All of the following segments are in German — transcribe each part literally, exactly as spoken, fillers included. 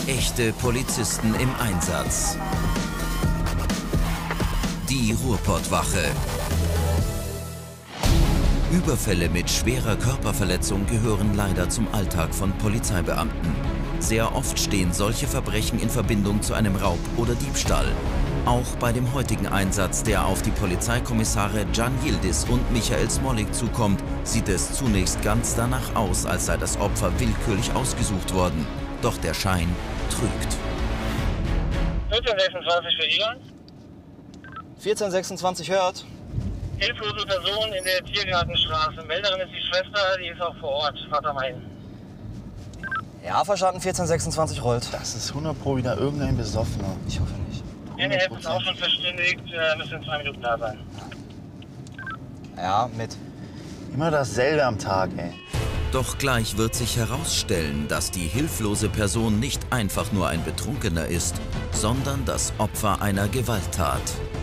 Echte Polizisten im Einsatz. Die Ruhrpottwache. Überfälle mit schwerer Körperverletzung gehören leider zum Alltag von Polizeibeamten. Sehr oft stehen solche Verbrechen in Verbindung zu einem Raub oder Diebstahl. Auch bei dem heutigen Einsatz, der auf die Polizeikommissare Can Yildiz und Michael Smolik zukommt, sieht es zunächst ganz danach aus, als sei das Opfer willkürlich ausgesucht worden. Doch der Schein trügt. vierzehn sechsundzwanzig für Egon. vierzehn sechsundzwanzig hört. Hilflose Person in der Tiergartenstraße. Melderin ist die Schwester, die ist auch vor Ort. Vater Main. Ja, verstanden, vierzehn sechsundzwanzig rollt. Das ist hundert Pro wieder irgendein Besoffener. Ich hoffe nicht. N R F ist auch schon verständigt, äh, müssen in zwei Minuten da sein. Ja, mit. Immer dasselbe am Tag, ey. Doch gleich wird sich herausstellen, dass die hilflose Person nicht einfach nur ein Betrunkener ist, sondern das Opfer einer Gewalttat.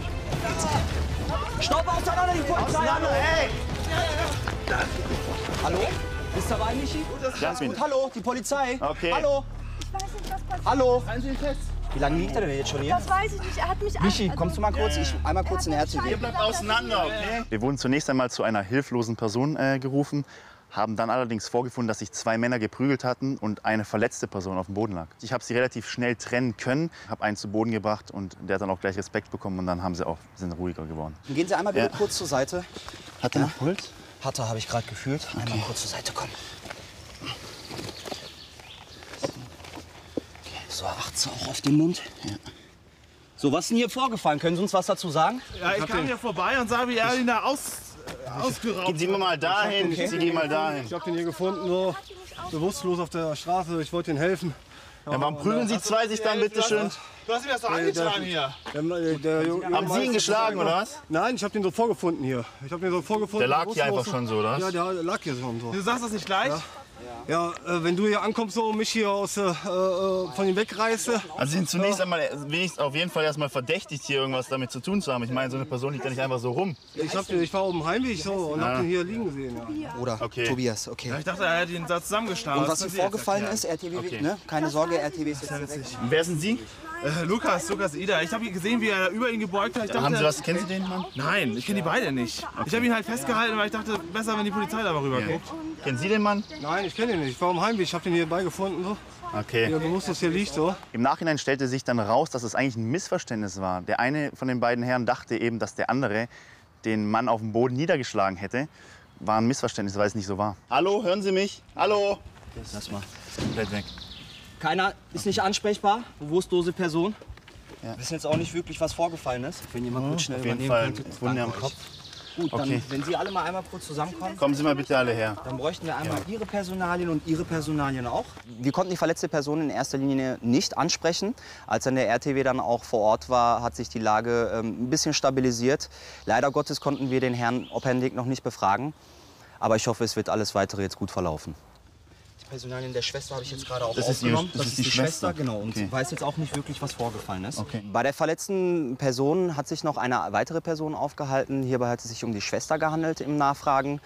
Stopp, auseinander, die Polizei! Auseinander, hey! Hallo? Ist dabei, Michi? Ganz Gut, hallo, die Polizei. Okay. Hallo. Ich weiß nicht, was passiert. Hallo. Seien Sie fest. Wie lange liegt er denn jetzt schon hier? Das weiß ich nicht. Er hat mich Michi, an- kommst du mal kurz? Ich einmal kurz in den R T W. Ihr bleibt auseinander, okay? Wir wurden zunächst einmal zu einer hilflosen Person äh, gerufen, haben dann allerdings vorgefunden, dass sich zwei Männer geprügelt hatten und eine verletzte Person auf dem Boden lag. Ich habe sie relativ schnell trennen können, habe einen zu Boden gebracht und der hat dann auch gleich Respekt bekommen und dann haben sie auch, sind ruhiger geworden. Gehen Sie einmal bitte Ja. kurz zur Seite. Hat er noch Puls? Hatte, habe ich gerade gefühlt. Einmal Okay. kurz zur Seite kommen. So, acht's auch auf den Mund. Ja. So, was ist denn hier vorgefallen? Können Sie uns was dazu sagen? Ja, ich kam hier vorbei und sah, wie er ihn da aus, äh, ausgeraubt Gehen Sie mir mal dahin, Okay. Sie gehen mal dahin. Ich hab den hier gefunden, so bewusstlos auf der Straße. Ich wollte ihm helfen. Ja, warum prügeln Sie zwei sich dann, bitte schön? Du hast ihn das doch angeschlagen hier. Der, der, der, Haben Sie ihn geschlagen, oder was? Nein, ich habe den so vorgefunden hier. Ich habe den so vorgefunden. Der lag hier bewusstlos. einfach schon so, oder was? Ja, der lag hier schon so. Du sagst das nicht gleich? Ja, ja äh, wenn du hier ankommst, so mich hier aus, äh, äh, von ihm wegreißt. Also Sie sind zunächst einmal wenigstens auf jeden Fall erstmal verdächtigt, hier irgendwas damit zu tun zu haben. Ich meine, so eine Person liegt ja nicht einfach so rum. Ich, hab den, ich war auf dem Heimweg so und Ja. hab den hier liegen gesehen. Ja. Oder Okay. Tobias, okay. Ich dachte, er hätte ihn da zusammengeschlagen. Und was hier vorgefallen ist, R T W, Okay. ne? Keine Sorge, R T W ist jetzt weg. Wer sind Sie? Äh, Lukas, Lukas Ida. Ich habe gesehen, wie er über ihn gebeugt hat. Ich dachte, Haben Sie was, kennen Sie den Mann? Nein, ich kenne die beide nicht. Ich habe ihn halt festgehalten, weil ich dachte, besser, wenn die Polizei da mal rüber guckt. Kennen Sie den Mann? Nein, ich kenne ihn nicht. Ich war am Heimweg, ich habe den hier beigefunden. So. Okay. Ja, bewusstlos hier liegt so. Im Nachhinein stellte sich dann raus, dass es eigentlich ein Missverständnis war. Der eine von den beiden Herren dachte eben, dass der andere den Mann auf dem Boden niedergeschlagen hätte. War ein Missverständnis, weil es nicht so war. Hallo, hören Sie mich? Hallo? Lass mal. Komplett weg. Keiner ist nicht ansprechbar, bewusstlose Person. Ja. Wir wissen jetzt auch nicht wirklich, was vorgefallen ist. Wenn jemand kurz schnell Auf jeden übernehmen Fall könnte. Wunde am Danke Kopf. euch. Gut, dann, Okay. wenn Sie alle mal einmal kurz zusammenkommen, Kommen Sie mal bitte alle her. dann bräuchten wir einmal Ihre Personalien und Ihre Personalien auch. Wir konnten die verletzte Person in erster Linie nicht ansprechen. Als dann der R T W dann auch vor Ort war, hat sich die Lage ähm, ein bisschen stabilisiert. Leider Gottes konnten wir den Herrn Oppendig noch nicht befragen. Aber ich hoffe, es wird alles Weitere jetzt gut verlaufen. Die Personalien der Schwester habe ich jetzt gerade auch Das ist die- aufgenommen. das ist die Schwester? genau. Und Okay. sie weiß jetzt auch nicht wirklich, was vorgefallen ist. Okay. Bei der verletzten Person hat sich noch eine weitere Person aufgehalten. Hierbei hat es sich um die Schwester gehandelt im Nachfragen.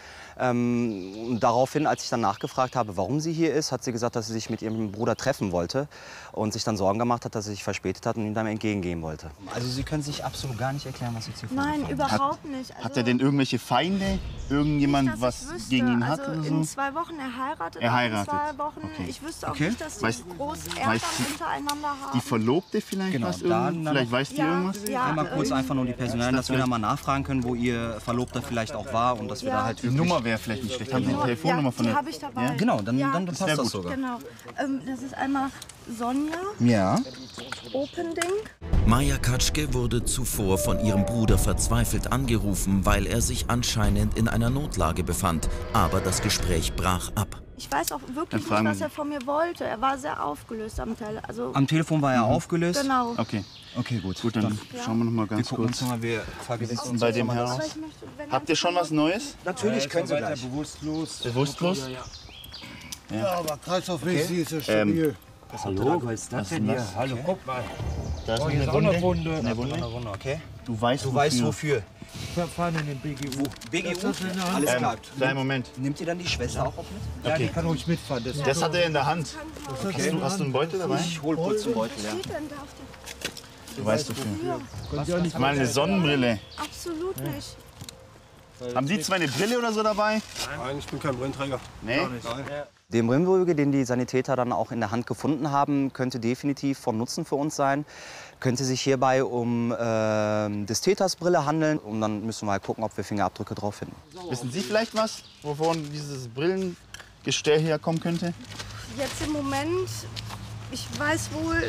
Ähm, und daraufhin, als ich dann nachgefragt habe, warum sie hier ist, hat sie gesagt, dass sie sich mit ihrem Bruder treffen wollte und sich dann Sorgen gemacht hat, dass sie sich verspätet hat und ihm dann entgegengehen wollte. Also Sie können sich absolut gar nicht erklären, was jetzt hier Nein, vorgefallen ist. überhaupt nicht. Also, Hat er denn irgendwelche Feinde? Irgendjemand, nicht, dass was ich wüsste. gegen ihn also hat? Oder in so? zwei Wochen, er heiratet. Er auch heiratet. In zwei Wochen. Okay. Ich wüsste auch Okay. nicht, dass sie Weiß- groß weiß Ärger die- untereinander haben. Die Verlobte vielleicht Genau, was? da- Irgend- dann vielleicht noch- weiß die Ja, irgendwas? ja, Einmal kurz ähm, einfach nur die Personalien, dass wir vielleicht- dann mal nachfragen können, wo Ihr Verlobter vielleicht auch war und dass wir Ja. da halt Die wirklich... Nummer wäre vielleicht nicht schlecht. Haben Sie die Ja, Telefonnummer von die der... habe ich dabei. Ja? Genau, dann, Ja. dann Das passt wär das gut. sogar. Genau. Ähm, das ist einmal Sonja, Ja. Opending. Maja Katschke wurde zuvor von ihrem Bruder verzweifelt angerufen, weil er sich anscheinend in einer Notlage befand. Aber das Gespräch brach ab. Ich weiß auch Dann wirklich fragen nicht, was wir- er von mir wollte. Er war sehr aufgelöst am Teil. Also, Am Telefon war er aufgelöst? genau. Okay, Okay, gut. gut, dann, schauen wir noch mal wir ganz gucken kurz. uns noch mal, wir vergewissern uns Bei jetzt dem noch mal Herrn das. aus. Ich möchte, wenn Habt ihr schon was Neues? Natürlich können Sie gleich. Bewusstlos. Bewusstlos? Ja, aber kreislaufmäßig ist er Ähm, stabil. Hallo, was ist das Was denn ist hier? das? Hallo, guck mal. Da ist Oh, noch hier eine ist auch noch Wunde. Wunde. Eine Wunde. Eine Wunde, okay. Du weißt, Du wofür. weißt wofür. Wir fahren in den B G U. B G U? Das ist in der Hand. Alles klar. Ähm, kleinen Moment. Nimmt ihr dann die Schwester auch mit? Ja, Okay. die kann ruhig mitfahren. Das Das hat er in der Hand. Okay. Hast, du, hast du einen Beutel dabei? Ich hol kurz einen Beutel, ja. Was steht denn da auf der... Du weißt wofür. Ja, Mal eine Sonnenbrille. absolut nicht. Haben die zwei eine Brille oder so dabei? Nein, ich bin kein Brillenträger. Nee? Den Brillenbogen, den die Sanitäter dann auch in der Hand gefunden haben, könnte definitiv von Nutzen für uns sein. Könnte sich hierbei um äh, des Täters Brille handeln. Und dann müssen wir halt gucken, ob wir Fingerabdrücke drauf finden. Wissen Sie vielleicht was, wovon dieses Brillengestell herkommen könnte? Jetzt im Moment, ich weiß wohl...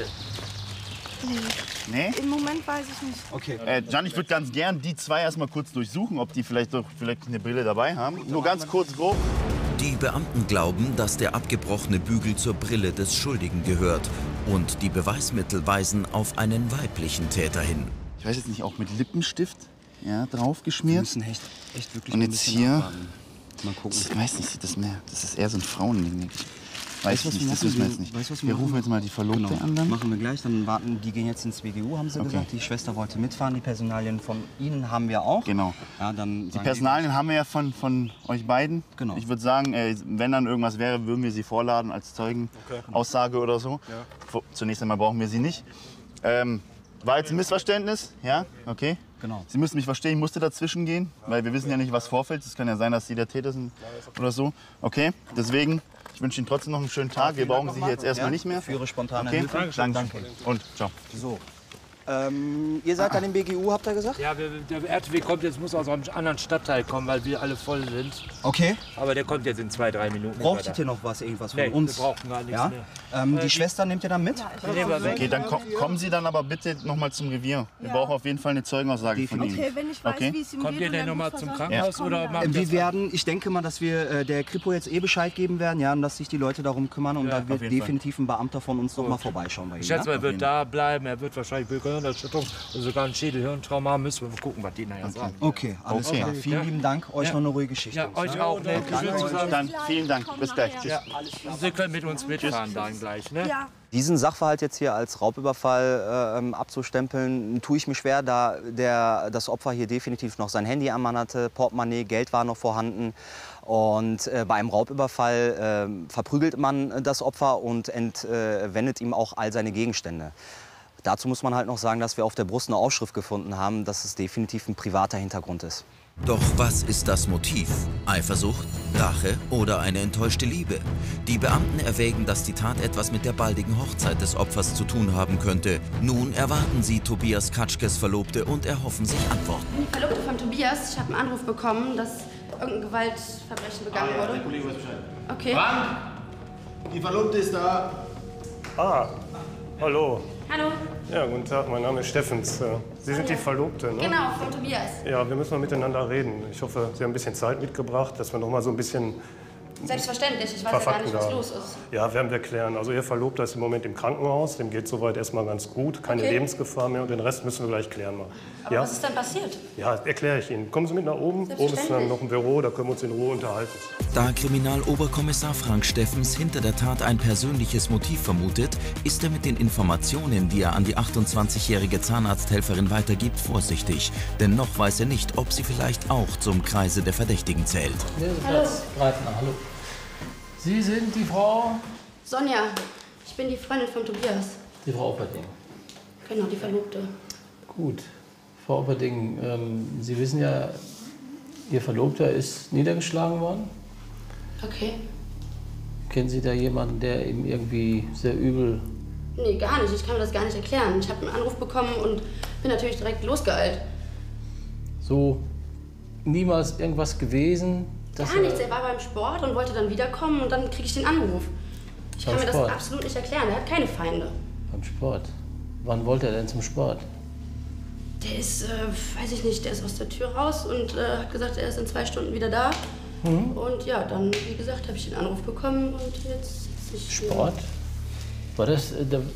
Nee? Im Moment weiß ich nicht. Okay. Äh, Jan, ich würde ganz gern die zwei erstmal kurz durchsuchen, ob die vielleicht, doch, vielleicht eine Brille dabei haben. Nur ganz kurz grob. Die Beamten glauben, dass der abgebrochene Bügel zur Brille des Schuldigen gehört. Und die Beweismittel weisen auf einen weiblichen Täter hin. Ich weiß jetzt nicht, auch mit Lippenstift ja, Wir draufgeschmiert. müssen echt, echt wirklich Und ein jetzt bisschen hier- abwarten. Mal gucken. Ich weiß nicht, sieht das mehr. Das ist eher so ein Frauending. Weiß Weißt du, ich was nicht, wir das machen? wissen wir Wir- jetzt nicht. weißt du, was wir wir machen? rufen jetzt mal die Verlobte Genau. an dann. Machen wir gleich, dann warten, die gehen jetzt ins B G U, haben sie Okay. gesagt. Die Schwester wollte mitfahren, die Personalien von Ihnen haben wir auch. Genau. Ja, dann Die sagen Personalien haben wir ja von, von euch beiden. Genau. Ich würde sagen, äh, wenn dann irgendwas wäre, würden wir sie vorladen als Zeugenaussage oder so. Vor- Zunächst einmal brauchen wir sie nicht. Ähm, war jetzt ein Missverständnis? Ja? Okay. Genau. Sie müssen mich verstehen, ich musste dazwischen gehen, weil wir wissen ja nicht, was vorfällt. Es kann ja sein, dass Sie der Täter sind oder so. Okay, deswegen, ich wünsche Ihnen trotzdem noch einen schönen Tag. Wir brauchen Sie hier jetzt erstmal Ja, nicht mehr. für Ihre spontane Okay, Hilfe. danke. Danke. Und ciao. So. Ähm, ihr seid dann im B G U, habt ihr gesagt? Ja, wir, der R T W kommt jetzt, muss aus einem anderen Stadtteil kommen, weil wir alle voll sind. Okay. Aber der kommt jetzt in zwei, drei Minuten. Brauchtet ihr noch was, irgendwas von Nee, uns? wir brauchen gar nichts ja? mehr. Ähm, Äh, die die- Schwester nehmt ihr dann mit? Okay, dann ko kommen Sie dann aber bitte noch mal zum Revier. Wir brauchen auf jeden Fall eine Zeugenaussage von Ihnen. Okay, wenn ich weiß, Okay. wie es ihm Kommt geht... ihr denn und noch er mal gut zum versorgt Krankenhaus ist, oder kommen macht wir. Ähm, das- wir werden, ich denke mal, dass wir äh, der Kripo jetzt eh Bescheid geben werden, ja, und dass sich die Leute darum kümmern. Und da wird auf jeden definitiv ein Beamter von uns noch mal vorbeischauen bei Ihnen. Ich schätze mal, Ja? er wird da bleiben, er wird wahrscheinlich Gehirnerschütterung und sogar ein Schädelhirntrauma haben. Müssen wir gucken, was die nachher sagen. Okay, alles Okay. klar. Vielen Ja. lieben Dank. Euch Ja. noch eine ruhige Geschichte. Ja, euch auch. Ne? Schön zusammen. Dann vielen Dank. Bis gleich. Tschüss. Sie können mit uns mitfahren dann gleich. Ne? Ja. Diesen Sachverhalt jetzt hier als Raubüberfall äh, ähm, abzustempeln, tue ich mir schwer, da der, das Opfer hier definitiv noch sein Handy am Mann hatte, Portemonnaie, Geld war noch vorhanden. Und äh, bei einem Raubüberfall äh, verprügelt man das Opfer und entwendet ihm auch all seine Gegenstände. Dazu muss man halt noch sagen, dass wir auf der Brust eine Aufschrift gefunden haben, dass es definitiv ein privater Hintergrund ist. Doch was ist das Motiv? Eifersucht, Rache oder eine enttäuschte Liebe? Die Beamten erwägen, dass die Tat etwas mit der baldigen Hochzeit des Opfers zu tun haben könnte. Nun erwarten sie Tobias Katschkes Verlobte und erhoffen sich Antworten. Die Verlobte von Tobias, ich habe einen Anruf bekommen, dass irgendein Gewaltverbrechen begangen wurde. Der Kollege weiß Bescheid. Okay. Die Verlobte ist da. Ah, hallo. Hallo. Ja, guten Tag, mein Name ist Steffens. Äh, Sie sind die Verlobte, ne? Genau, von Tobias. Ja, wir müssen mal miteinander reden. Ich hoffe, Sie haben ein bisschen Zeit mitgebracht, dass wir noch mal so ein bisschen Selbstverständlich, ich weiß ja gar nicht, was da. los ist. Ja, werden wir klären. Also Ihr Verlobter ist im Moment im Krankenhaus, dem geht soweit erstmal ganz gut, keine Okay. Lebensgefahr mehr und den Rest müssen wir gleich klären mal. Aber Ja? was ist denn passiert? Ja, erkläre ich Ihnen. Kommen Sie mit nach oben. Oben ist dann Selbstverständlich. noch ein Büro, da können wir uns in Ruhe unterhalten. Da Kriminaloberkommissar Frank Steffens hinter der Tat ein persönliches Motiv vermutet, ist er mit den Informationen, die er an die achtundzwanzigjährige Zahnarzthelferin weitergibt, vorsichtig. Denn noch weiß er nicht, ob sie vielleicht auch zum Kreise der Verdächtigen zählt. Hallo. Breitner, hallo. Sie sind die Frau? Sonja, ich bin die Freundin von Tobias. Die Frau Opperding. Genau, die Verlobte. Gut. Frau Opperding, ähm, Sie wissen ja, Ihr Verlobter ist niedergeschlagen worden. Okay. Kennen Sie da jemanden, der ihm irgendwie sehr übel... Nee, gar nicht. Ich kann mir das gar nicht erklären. Ich habe einen Anruf bekommen und bin natürlich direkt losgeeilt. So niemals irgendwas gewesen? dass Gar nichts. Er war beim Sport und wollte dann wiederkommen und dann kriege ich den Anruf. Ich Beim kann mir Sport? das absolut nicht erklären. Er hat keine Feinde. Beim Sport. Wann wollte er denn zum Sport? Der ist, äh, weiß ich nicht, der ist aus der Tür raus und äh, hat gesagt, er ist in zwei Stunden wieder da. Mhm. Und ja, dann, wie gesagt, habe ich den Anruf bekommen und jetzt sitze ich hier. Sport? War das äh, der,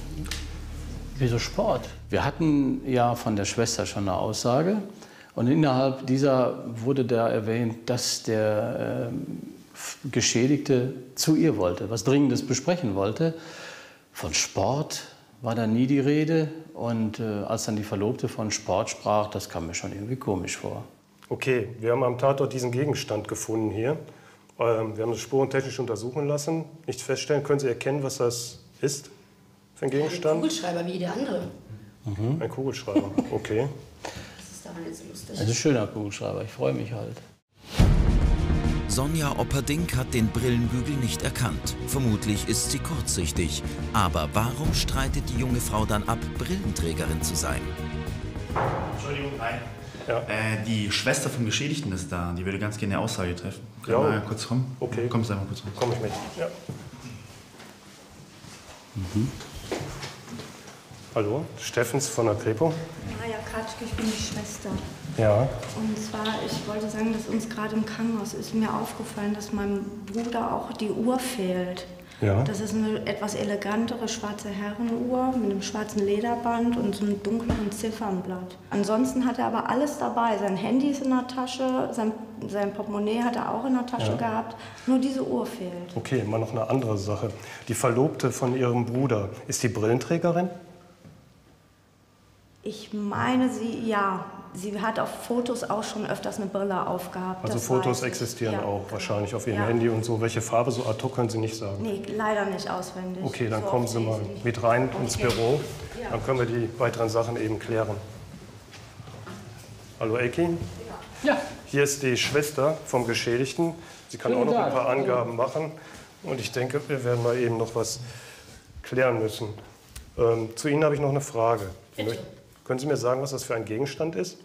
wieso Sport? Wir hatten ja von der Schwester schon eine Aussage und innerhalb dieser wurde da erwähnt, dass der äh, Geschädigte zu ihr wollte, was Dringendes besprechen wollte. Von Sport war da nie die Rede. Und äh, als dann die Verlobte von Sport sprach, das kam mir schon irgendwie komisch vor. Okay, wir haben am Tatort diesen Gegenstand gefunden hier. Ähm, wir haben das spurentechnisch untersuchen lassen. Nichts feststellen. Können Sie erkennen, was das ist für ein Gegenstand? Ein Kugelschreiber wie jeder andere. Mhm. Ein Kugelschreiber, okay. Das ist daran jetzt lustig. Das ist ein schöner Kugelschreiber, ich freue mich halt. Sonja Opperdink hat den Brillenbügel nicht erkannt. Vermutlich ist sie kurzsichtig. Aber warum streitet die junge Frau dann ab, Brillenträgerin zu sein? Entschuldigung, nein. Ja. Äh, die Schwester vom Geschädigten ist da. Die würde ganz gerne eine Aussage treffen. Können Ja. wir mal kurz kommen? Okay. Kommst du einmal kurz rum. Komm ich mit. Ja. Mhm. Hallo, Steffens von der Kripo. Maja Katschke, ich bin die Schwester. Ja. Und zwar, ich wollte sagen, dass uns gerade im Krankenhaus ist mir aufgefallen, dass meinem Bruder auch die Uhr fehlt. Ja. Das ist eine etwas elegantere schwarze Herrenuhr mit einem schwarzen Lederband und so einem dunkleren Ziffernblatt. Ansonsten hat er aber alles dabei. Sein Handy ist in der Tasche, sein, sein Portemonnaie hat er auch in der Tasche Ja. gehabt. Nur diese Uhr fehlt. Okay, mal noch eine andere Sache. Die Verlobte von Ihrem Bruder, ist die Brillenträgerin? Ich meine sie, ja. Sie hat auf Fotos auch schon öfters eine Brille aufgehabt. Also das Fotos weiß ich. existieren Ja, auch genau. wahrscheinlich auf Ihrem Ja. Handy und so. Welche Farbe, so ad hoc können Sie nicht sagen. Nee, leider nicht auswendig. Okay, dann So kommen oft Sie sehe mal ich sie nicht. mit rein ins Okay. Büro. Ja. Dann können wir die weiteren Sachen eben klären. Hallo Eki? Ja. Hier ist die Schwester vom Geschädigten. Sie kann Guten auch noch ein Tag. paar Angaben machen. Und ich denke, wir werden mal eben noch was klären müssen. Ähm, zu Ihnen habe ich noch eine Frage. Bitte. Möcht- Können Sie mir sagen, was das für ein Gegenstand ist?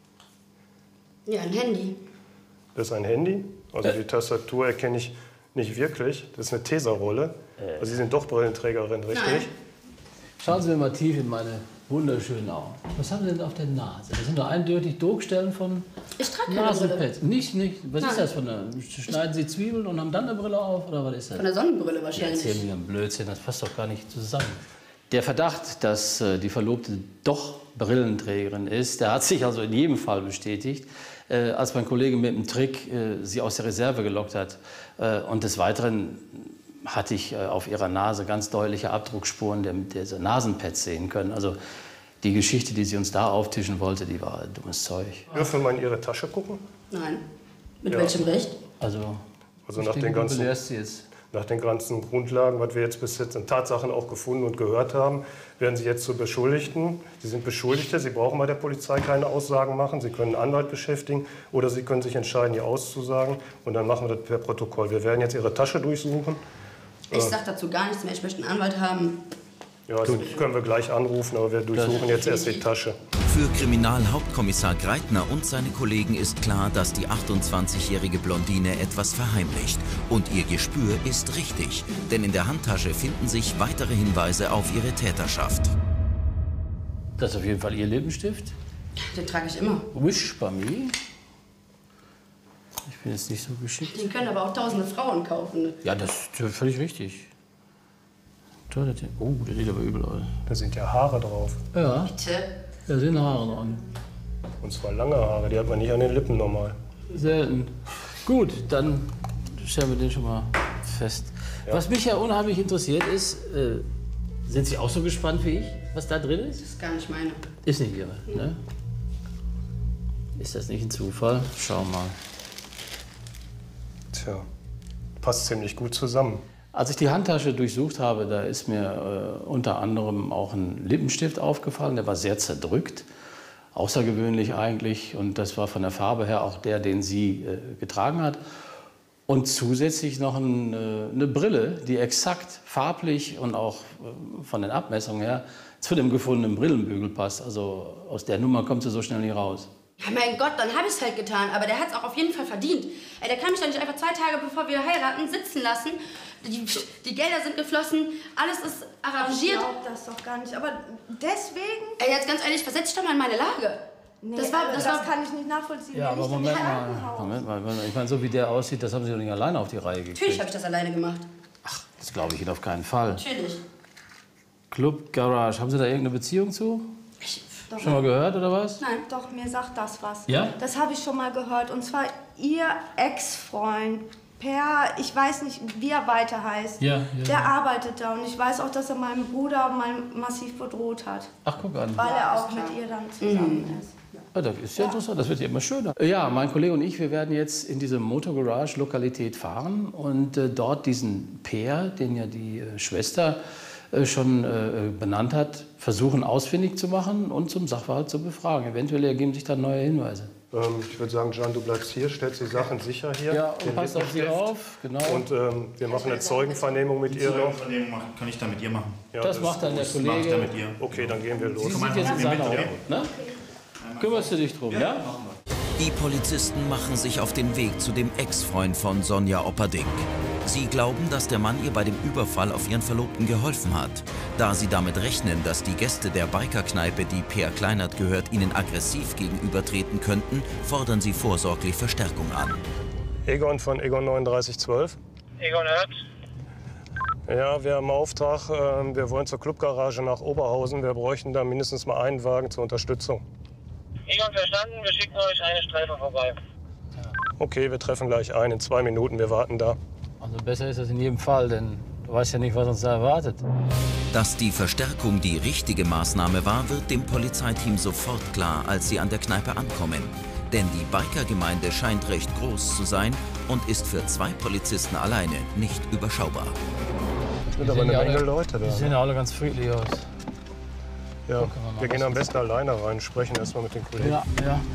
Ja, ein Handy. Das ist ein Handy. Also Äh. die Tastatur erkenne ich nicht wirklich. Das ist eine Tesa-Rolle. Also Sie sind doch Brillenträgerin, richtig? Nein. Schauen Sie mir mal tief in meine wunderschönen Augen. Was haben Sie denn auf der Nase? Das sind doch eindeutig Druckstellen von Ich trage keine Brille. Nasenpads. Nicht, nicht. Was Nein. ist das von einer? Schneiden Sie Zwiebeln und haben dann eine Brille auf? Oder was ist das? Von der Sonnenbrille Ja, wahrscheinlich. erzählen mir einen Blödsinn, das passt doch gar nicht zusammen. Der Verdacht, dass äh, die Verlobte doch Brillenträgerin ist, der hat sich also in jedem Fall bestätigt, äh, als mein Kollege mit dem Trick äh, sie aus der Reserve gelockt hat. Äh, und des Weiteren hatte ich äh, auf ihrer Nase ganz deutliche Abdruckspuren der, dieser Nasenpads sehen können. Also die Geschichte, die sie uns da auftischen wollte, die war dummes Zeug. Dürfen wir mal in Ihre Tasche gucken? Nein. Mit Ja. welchem Recht? Also, Also ich nach denke, den du ganzen- belehrst sie jetzt. Nach den ganzen Grundlagen, was wir jetzt bis jetzt an Tatsachen auch gefunden und gehört haben, werden Sie jetzt zu Beschuldigten. Sie sind Beschuldigte, Sie brauchen bei der Polizei keine Aussagen machen. Sie können einen Anwalt beschäftigen oder Sie können sich entscheiden, hier auszusagen. Und dann machen wir das per Protokoll. Wir werden jetzt Ihre Tasche durchsuchen. Ich sag dazu gar nichts mehr. Ich möchte einen Anwalt haben. Ja, das können wir gleich anrufen, aber wir durchsuchen jetzt erst die Tasche. Für Kriminalhauptkommissar Greitner und seine Kollegen ist klar, dass die achtundzwanzigjährige Blondine etwas verheimlicht. Und ihr Gespür ist richtig, denn in der Handtasche finden sich weitere Hinweise auf ihre Täterschaft. Das ist auf jeden Fall ihr Lippenstift. Den trage ich immer. Wish by me. Ich bin jetzt nicht so geschickt. Den können aber auch tausende Frauen kaufen. Ja, das ist völlig richtig. Oh, der sieht aber übel aus. Da sind ja Haare drauf. Ja, Bitte. da sind Haare dran. Und zwar lange Haare, die hat man nicht an den Lippen normal. Selten. Gut, dann stellen wir den schon mal fest. Ja. Was mich ja unheimlich interessiert ist, äh, sind Sie auch so gespannt wie ich, was da drin ist? Das ist gar nicht meine. Ist nicht Ihre, ne? Ist das nicht ein Zufall? Schau mal. Tja, passt ziemlich gut zusammen. Als ich die Handtasche durchsucht habe, da ist mir äh, unter anderem auch ein Lippenstift aufgefallen. Der war sehr zerdrückt, außergewöhnlich eigentlich. Und das war von der Farbe her auch der, den sie äh, getragen hat. Und zusätzlich noch ein, äh, eine Brille, die exakt farblich und auch äh, von den Abmessungen her zu dem gefundenen Brillenbügel passt. Also aus der Nummer kommt sie so schnell nicht raus. Ja, mein Gott, dann habe ich es halt getan. Aber der hat es auch auf jeden Fall verdient. Ey, der kann mich doch nicht einfach zwei Tage bevor wir heiraten sitzen lassen. Die, die Gelder sind geflossen, alles ist Ich arrangiert. glaub das doch gar nicht. Aber deswegen? Ey, jetzt ganz ehrlich, versetz dich doch mal in meine Lage. Nee, Das war- also das das war- kann ich nicht nachvollziehen. Ja, Wenn aber ich im Moment mal, Krankenhaus- Moment mal. Ich meine, so wie der aussieht, das haben Sie doch nicht alleine auf die Reihe gekriegt. Natürlich habe ich das alleine gemacht. Das glaube ich Ihnen auf keinen Fall. Natürlich. Club Garage, haben Sie da irgendeine Beziehung zu? Doch. Schon mal gehört oder was? Nein, doch, mir sagt das was. Ja? Das habe ich schon mal gehört. Und zwar Ihr Ex-Freund Per, ich weiß nicht, wie er weiter heißt, Ja, ja, der ja. arbeitet da und ich weiß auch, dass er meinen Bruder mal massiv bedroht hat. Ach, guck an. Weil er auch mit ihr dann zusammen ist. Ja, das ist ja interessant, das wird ja immer schöner. Ja, mein Kollege und ich, wir werden jetzt in diese Motorgarage-Lokalität fahren und äh, dort diesen Peer, den ja die äh, Schwester äh, schon äh, benannt hat, versuchen ausfindig zu machen und zum Sachverhalt zu befragen. Eventuell ergeben sich dann neue Hinweise. Ähm, ich würde sagen, Can, du bleibst hier, stellst die Sachen sicher hier. Ja, und passt auf sie auf, genau. Und ähm, wir machen eine Zeugenvernehmung mit ihr noch. Zeugenvernehmung kann ich da mit ihr machen. Ja, das, das macht dann der Kollege. Mach ich da mit ihr. Okay, dann gehen wir los. Sie sind jetzt in seiner Obhut, ne? Kümmerst du dich drum, ja? ja? Die Polizisten machen sich auf den Weg zu dem Ex-Freund von Sonja Opperdink. Sie glauben, dass der Mann ihr bei dem Überfall auf ihren Verlobten geholfen hat. Da sie damit rechnen, dass die Gäste der Bikerkneipe, die Peer Kleinert gehört, ihnen aggressiv gegenübertreten könnten, fordern sie vorsorglich Verstärkung an. Egon von Egon neununddreißig zwölf. Egon hört. Ja, wir haben Auftrag, äh, wir wollen zur Clubgarage nach Oberhausen. Wir bräuchten da mindestens mal einen Wagen zur Unterstützung. Egon verstanden, wir schicken euch eine Streife vorbei. Okay, wir treffen gleich ein, in zwei Minuten, wir warten da. Also besser ist das in jedem Fall, denn du weißt ja nicht, was uns da erwartet. Dass die Verstärkung die richtige Maßnahme war, wird dem Polizeiteam sofort klar, als sie an der Kneipe ankommen. Denn die Bikergemeinde scheint recht groß zu sein und ist für zwei Polizisten alleine nicht überschaubar. Es sind aber eine Menge Leute da. Die sehen ja alle ganz friedlich aus. Ja, wir gehen am besten alleine rein, sprechen erstmal mit den Kollegen. Ja, ja, ja, ja.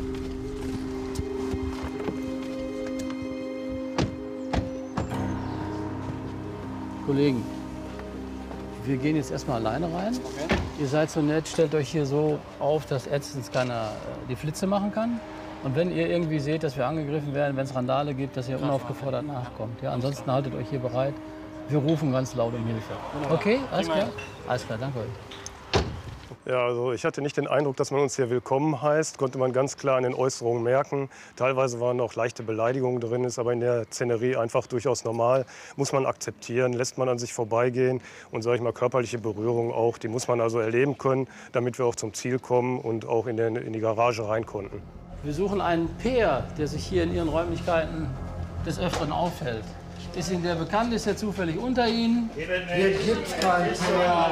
Kollegen, wir gehen jetzt erstmal alleine rein. Okay. Ihr seid so nett, stellt euch hier so auf, dass erstens keiner die Flitze machen kann. Und wenn ihr irgendwie seht, dass wir angegriffen werden, wenn es Randale gibt, dass ihr unaufgefordert nachkommt. Ja, ansonsten haltet euch hier bereit. Wir rufen ganz laut um Hilfe. Okay, alles klar? Alles klar, danke euch. Ja, also ich hatte nicht den Eindruck, dass man uns hier willkommen heißt. Konnte man ganz klar an den Äußerungen merken. Teilweise waren auch leichte Beleidigungen drin, ist aber in der Szenerie einfach durchaus normal. Muss man akzeptieren, lässt man an sich vorbeigehen. Und sage ich mal, körperliche Berührung auch, die muss man also erleben können, damit wir auch zum Ziel kommen und auch in, den, in die Garage rein konnten. Wir suchen einen Peer, der sich hier in Ihren Räumlichkeiten des Öfteren aufhält. Ist Ihnen der bekannt? Ist er zufällig unter Ihnen? Hier gibt's keinen Peer.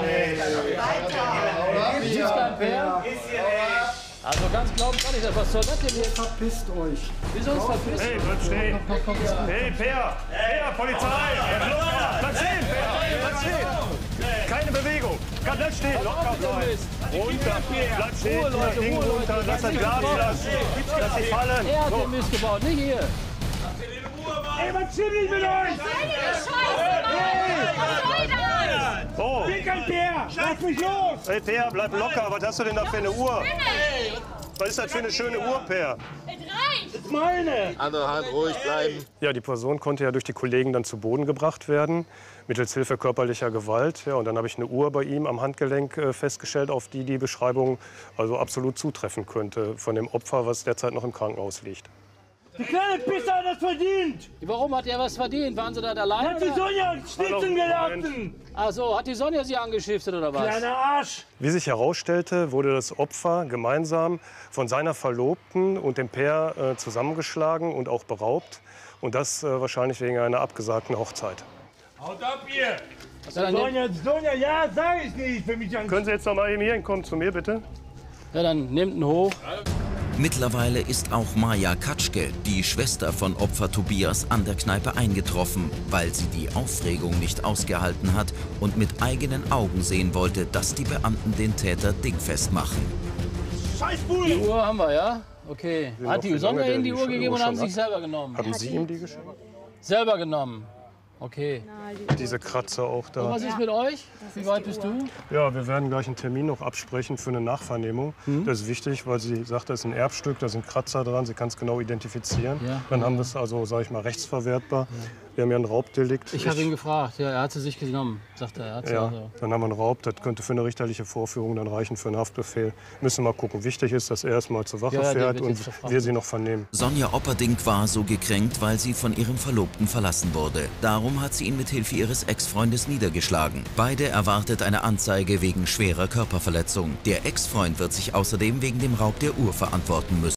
Hier gibt's keinen Peer? Also ganz glauben kann ich das. Was soll das denn jetzt? Verpisst euch. Wieso uns verpisst? Hey, bleib stehen. Komm, komm, komm, komm. Hey, Peer! Peer, Polizei! Bleib stehen, Peer! Bleib stehen! Keine Bewegung! Bleib stehen, locker bleiben! Runter! Bleib stehen, Ding runter, lass das Glas lassen! Lass dich fallen! Er hat den Mist gebaut, nicht ihr! Ey, was stimmt nicht mit euch? Oh. Ich bin kein Peer! Lass mich los! Hey, Peer, bleib locker! Was hast du denn da für eine Uhr? Was ist das für eine schöne Uhr, Peer? Das ist meine! Andere Hand, ruhig bleiben. Ja, die Person konnte ja durch die Kollegen dann zu Boden gebracht werden, mittels Hilfe körperlicher Gewalt. Ja, und dann habe ich eine Uhr bei ihm am Handgelenk äh, festgestellt, auf die die Beschreibung also absolut zutreffen könnte von dem Opfer, was derzeit noch im Krankenhaus liegt. Die kleine Pisser hat das verdient! Warum hat er was verdient? Waren Sie da allein? Hat die Sonja schnitzen gelassen! Ach so, hat die Sonja Sie angeschiftet oder was? Kleiner Arsch! Wie sich herausstellte, wurde das Opfer gemeinsam von seiner Verlobten und dem Pair äh, zusammengeschlagen und auch beraubt. Und das äh, wahrscheinlich wegen einer abgesagten Hochzeit. Haut ab hier! Sonja, Sonja, ja, sag ich nicht für mich an. Können Sie jetzt noch mal eben hier hinkommen zu mir, bitte? Ja, dann nehmt ihn hoch. Mittlerweile ist auch Maja Katschke, die Schwester von Opfer Tobias, an der Kneipe eingetroffen, weil sie die Aufregung nicht ausgehalten hat und mit eigenen Augen sehen wollte, dass die Beamten den Täter dingfest machen. Die Uhr haben wir, ja? Okay. Hat die Sonja Ihnen die Uhr gegeben oder haben Sie sich selber genommen? Haben Sie ihm die geschenkt? Selber genommen. Okay. Diese Kratzer auch da. Und was ist mit euch? Wie weit bist du? Ja, wir werden gleich einen Termin noch absprechen für eine Nachvernehmung. Mhm. Das ist wichtig, weil sie sagt, das ist ein Erbstück, da sind Kratzer dran, sie kann es genau identifizieren. Ja. Dann haben wir es also, sage ich mal, rechtsverwertbar. Ja. Wir haben ja ein Raubdelikt. Ich habe ihn gefragt, ja, er hat sie sich genommen, sagt er. er hat ja, also. Dann haben wir einen Raub, das könnte für eine richterliche Vorführung dann reichen, für einen Haftbefehl. Müssen wir mal gucken. Wichtig ist, dass er erst mal zur Wache ja, fährt und wir sie noch vernehmen. Sonja Opperdink war so gekränkt, weil sie von ihrem Verlobten verlassen wurde. Darum hat sie ihn mit Hilfe ihres Ex-Freundes niedergeschlagen. Beide erwartet eine Anzeige wegen schwerer Körperverletzung. Der Ex-Freund wird sich außerdem wegen dem Raub der Uhr verantworten müssen.